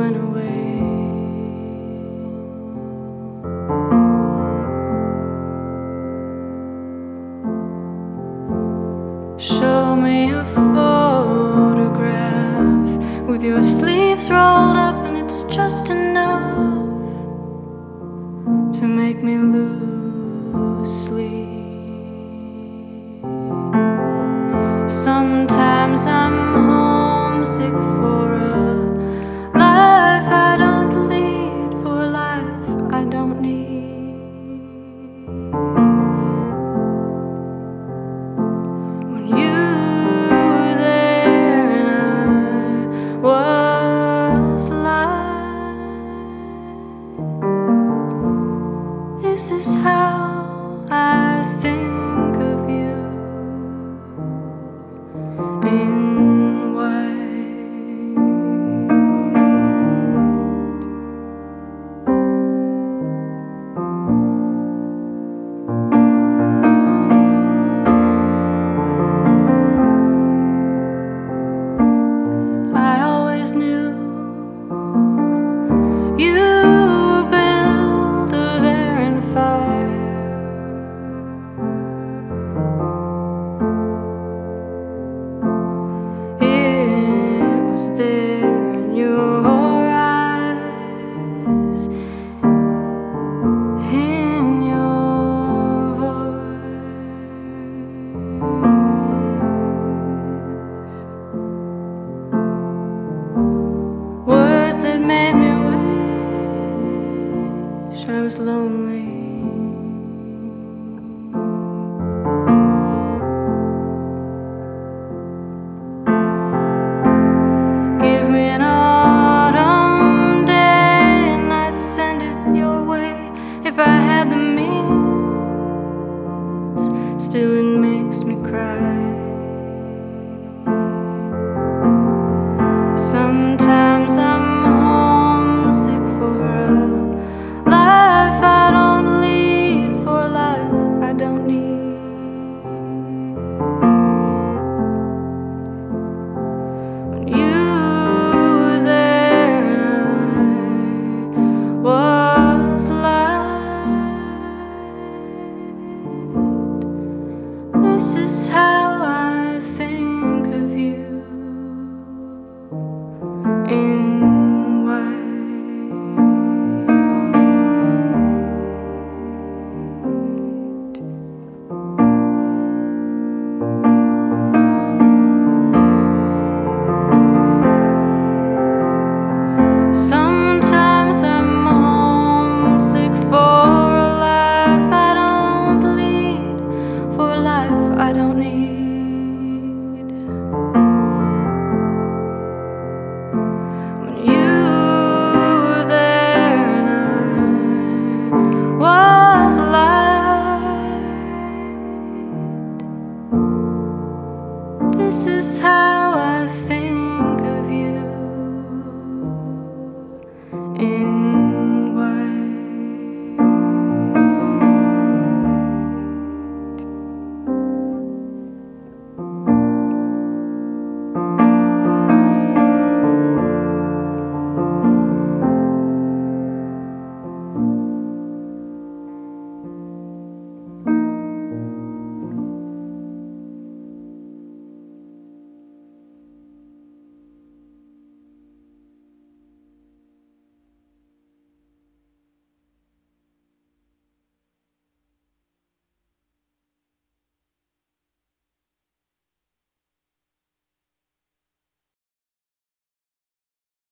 went away. Show me a photograph with your sleeves rolled up, and it's just enough to make me lose sleep. Sometimes I'm homesick for a life I don't lead, for a life I don't need. When you were there and I was alive, this is how I think of you. In white, I always knew you were built of air and fire. There in your eyes, in your voice, words that made me wish I was lonely.